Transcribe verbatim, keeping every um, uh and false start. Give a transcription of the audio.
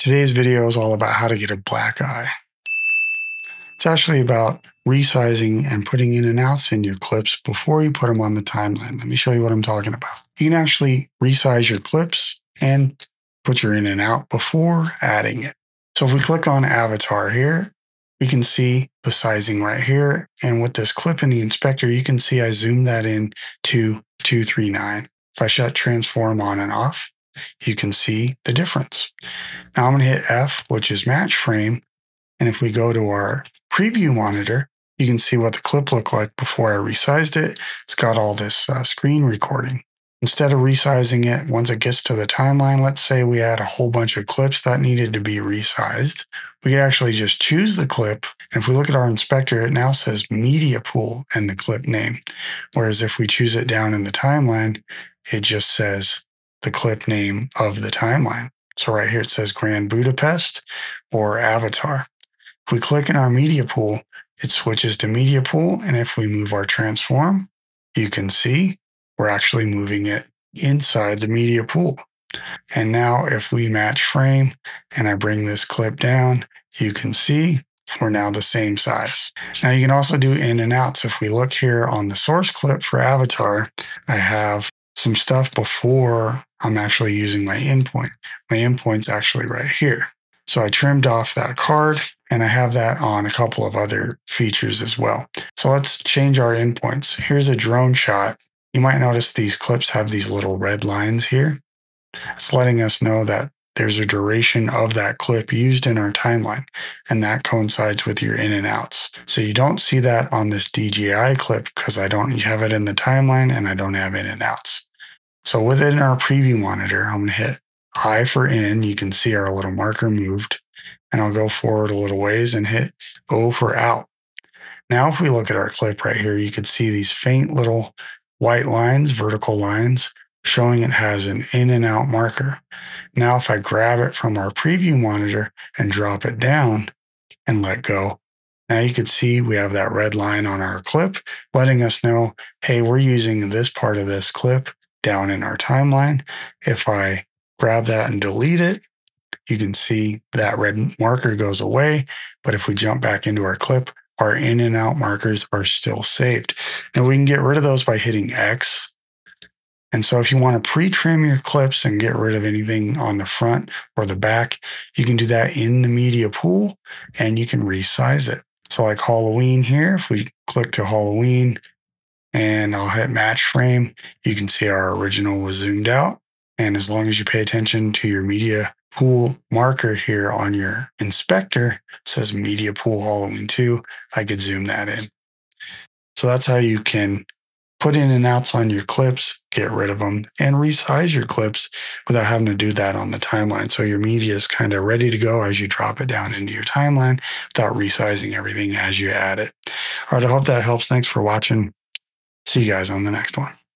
Today's video is all about how to get a black eye. It's actually about resizing and putting in and outs in your clips before you put them on the timeline. Let me show you what I'm talking about. You can actually resize your clips and put your in and out before adding it. So if we click on avatar here, we can see the sizing right here. And with this clip in the inspector, you can see I zoomed that in to two thirty-nine. If I shut transform on and off, you can see the difference. Now I'm going to hit F, which is match frame. And if we go to our preview monitor, you can see what the clip looked like before I resized it. It's got all this uh, screen recording. Instead of resizing it, once it gets to the timeline, let's say we had a whole bunch of clips that needed to be resized. We could actually just choose the clip. And if we look at our inspector, it now says media pool and the clip name. Whereas if we choose it down in the timeline, it just says the clip name of the timeline. So right here, it says Grand Budapest or Avatar. If we click in our media pool, it switches to media pool. And if we move our transform, you can see we're actually moving it inside the media pool. And now if we match frame and I bring this clip down, you can see we're now the same size. Now you can also do in and outs. If we look here on the source clip for Avatar, I have some stuff before I'm actually using my endpoint. My endpoint's actually right here. So I trimmed off that card and I have that on a couple of other features as well. So let's change our endpoints. Here's a drone shot. You might notice these clips have these little red lines here. It's letting us know that there's a duration of that clip used in our timeline, and that coincides with your in and outs. So you don't see that on this D J I clip because I don't have it in the timeline and I don't have in and outs. So within our preview monitor, I'm going to hit I for in. You can see our little marker moved, and I'll go forward a little ways and hit O for out. Now, if we look at our clip right here, you can see these faint little white lines, vertical lines, showing it has an in and out marker. Now, if I grab it from our preview monitor and drop it down and let go, now you can see we have that red line on our clip, letting us know, hey, we're using this part of this clip down in our timeline. If I grab that and delete it, you can see that red marker goes away. But if we jump back into our clip, our in and out markers are still saved. Now we can get rid of those by hitting X. And so if you want to pre-trim your clips and get rid of anything on the front or the back, you can do that in the media pool and you can resize it. So like Halloween here, if we click to Halloween and I'll hit match frame, you can see our original was zoomed out. And as long as you pay attention to your media pool marker here on your inspector, it says media pool Halloween two, I could zoom that in. So that's how you can put in and outs on your clips, get rid of them, and resize your clips without having to do that on the timeline. So your media is kind of ready to go as you drop it down into your timeline without resizing everything as you add it. All right, I hope that helps. Thanks for watching. See you guys on the next one.